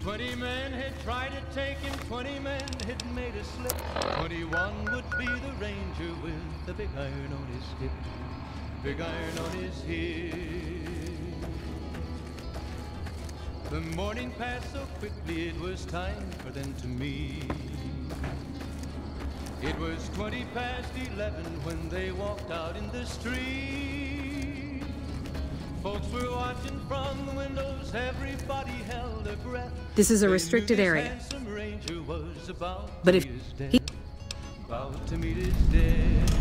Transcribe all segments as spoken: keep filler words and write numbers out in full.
Twenty men had tried to take him, twenty men had made a slip. Twenty-one would be the ranger with the big iron on his hip, big iron on his hip. The morning passed so quickly, it was time for them to meet. It was twenty past eleven when they walked out in the street. Folks were watching from the windows, everybody held their breath. This is a restricted area. But if he... About to meet his death.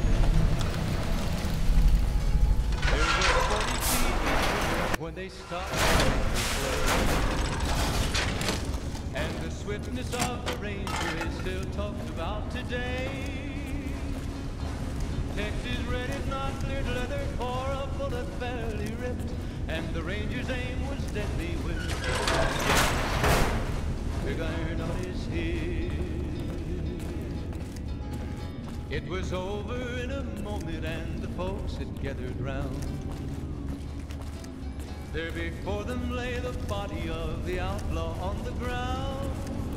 There were forty feet when they stopped to play. And the swiftness of the ranger is still talked about today. Texas red is not cleared leather, for a bullet barely ripped, and the ranger's aim was deadly with big iron on his head. It was over in a moment, and the folks had gathered round. There before them lay the body of the outlaw on the ground.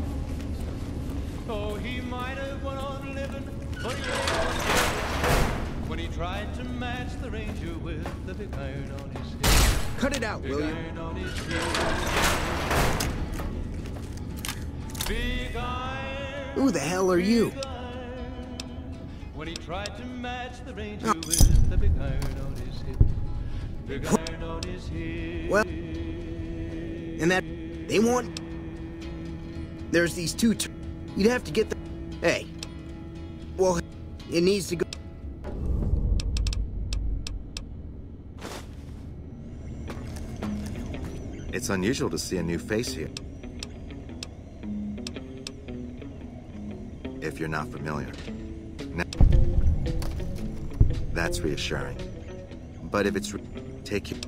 Oh, he might have went on living, but he lay when he tried to match the ranger with the big iron on his head. Cut it out, big will you? Iron on his head. Big iron. Who the hell are you? Iron. When he tried to match the ranger Oh. with the big iron on his hip, big iron on his head. Well, and that they want. There's these two. T You'd have to get the. Hey. Well, it needs to go. It's unusual to see a new face here. If you're not familiar. Now, that's reassuring. But if it's re take you,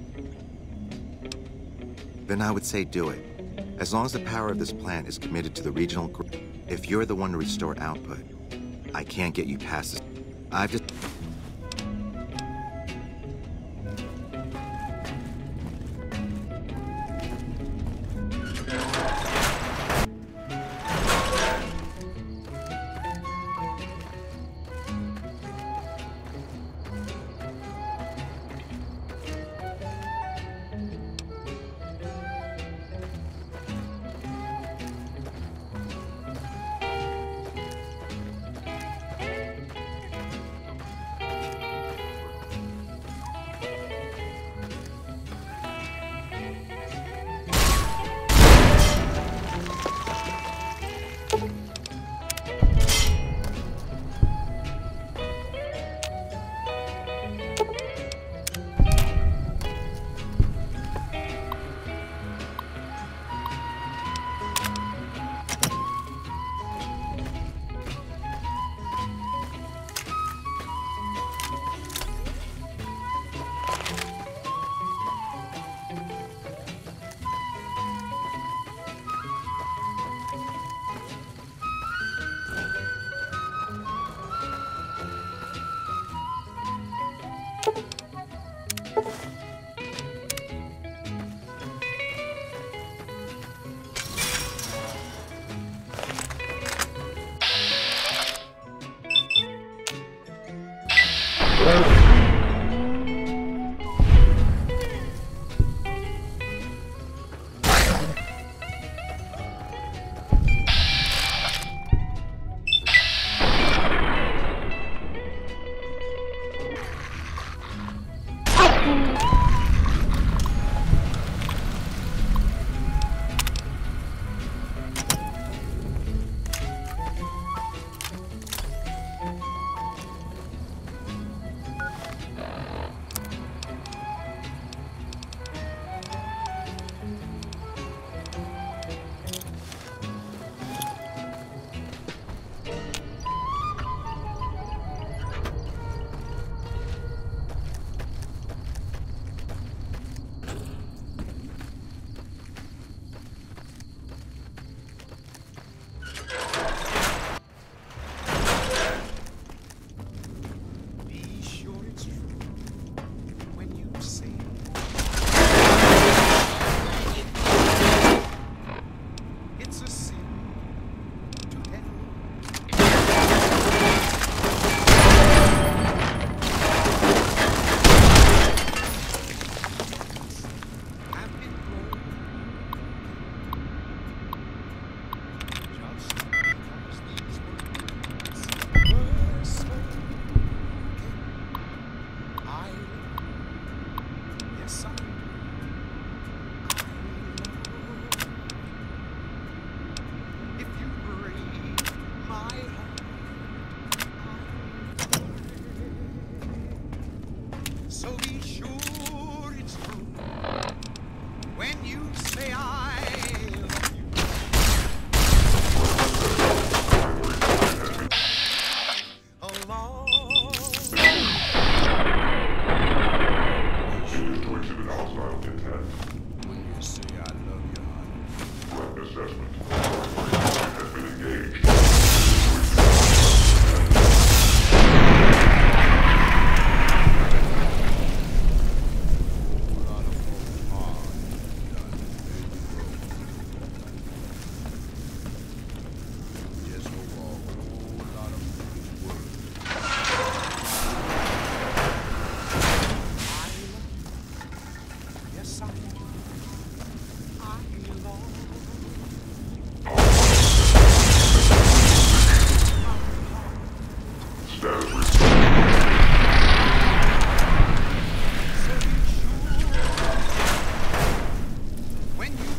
then I would say do it. As long as the power of this plant is committed to the regional grid. If you're the one to restore output, I can't get you past this. I've just...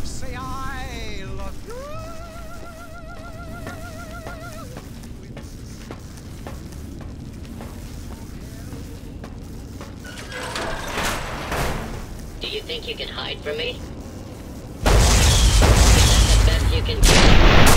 say I love you. Do you think you can hide from me? Is that the best you can do?